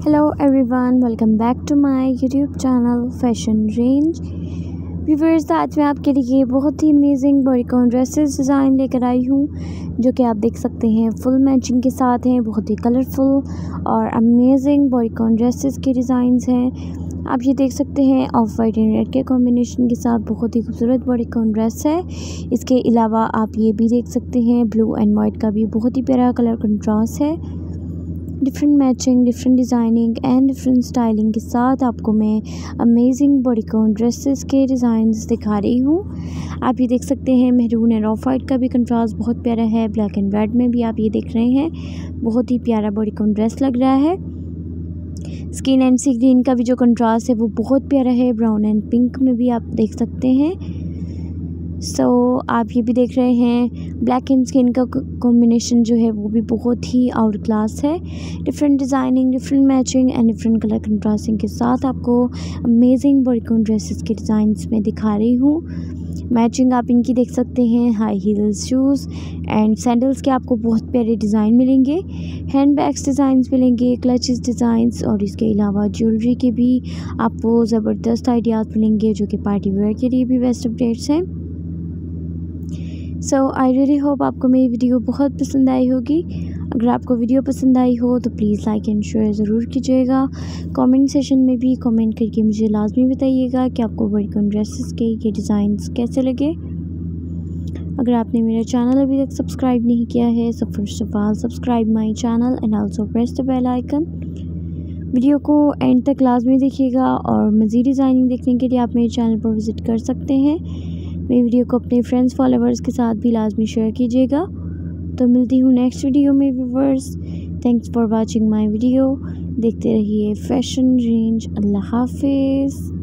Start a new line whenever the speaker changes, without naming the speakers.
Hello everyone, welcome back to my YouTube channel fashion range. Viewers, आज मैं आपके लिए बहुत ही अमेजिंग बॉडीकॉन ड्रेसेस डिज़ाइन लेकर आई हूँ, जो कि आप देख सकते हैं फुल मैचिंग के साथ हैं। बहुत ही कलरफुल और अमेजिंग बॉडीकॉन ड्रेसेस के डिज़ाइंस हैं। आप ये देख सकते हैं ऑफ वाइट एंड रेड के कॉम्बिनेशन के साथ बहुत ही खूबसूरत बॉडीकॉन ड्रेस है। इसके अलावा आप ये भी देख सकते हैं ब्लू एंड वाइट का भी बहुत ही प्यारा कलर कंट्रास्ट है। Different matching, different designing and different styling के साथ आपको मैं अमेजिंग बॉडीकॉन ड्रेसेस के डिज़ाइंस दिखा रही हूँ। आप ये देख सकते हैं मैरून एंड ऑफ वाइट का भी कंट्रास्ट बहुत प्यारा है। ब्लैक एंड रेड में भी आप ये देख रहे हैं, बहुत ही प्यारा बॉडीकॉन ड्रेस लग रहा है। स्किन एंड सी ग्रीन का भी जो कंट्रास्ट है वो बहुत प्यारा है। ब्राउन एंड पिंक में भी आप देख सकते हैं। आप ये भी देख रहे हैं ब्लैक एंड स्किन का कॉम्बिनेशन जो है वो भी बहुत ही आउट क्लास है। Different designing, different matching and different colour contrasting के साथ आपको अमेजिंग बॉडीकॉन ड्रेसेस के डिज़ाइंस में दिखा रही हूँ। मैचिंग आप इनकी देख सकते हैं, high heels shoes and sandals के आपको बहुत प्यारे डिज़ाइन मिलेंगे। हैंड बैग्स डिज़ाइंस मिलेंगे, क्लचेस डिज़ाइंस और इसके अलावा ज्वेलरी के भी आपको ज़बरदस्त आइडियाज़ मिलेंगे, जो कि पार्टी वेयर के लिए भी बेस्ट अपडेट्स हैं। आई रियली होप आपको मेरी वीडियो बहुत पसंद आई होगी। अगर आपको वीडियो पसंद आई हो तो प्लीज़ लाइक एंड शेयर ज़रूर कीजिएगा। कमेंट सेशन में भी कमेंट करके मुझे लाजमी बताइएगा कि आपको बॉडीकॉन ड्रेसेस के ये डिज़ाइंस कैसे लगे। अगर आपने मेरा चैनल अभी तक सब्सक्राइब नहीं किया है so first of all subscribe my channel and also press the bell icon. Video को एंड तक लाजमी देखिएगा और मज़ीद डिज़ाइनिंग देखने के लिए आप मेरे चैनल पर विज़िट कर सकते हैं। मेरी वीडियो को अपने फ्रेंड्स फॉलोअर्स के साथ भी लाजमी शेयर कीजिएगा। तो मिलती हूँ नेक्स्ट वीडियो में viewers. Thanks for watching my video. देखते रहिए फैशन रेंज। अल्लाह हाफिज़।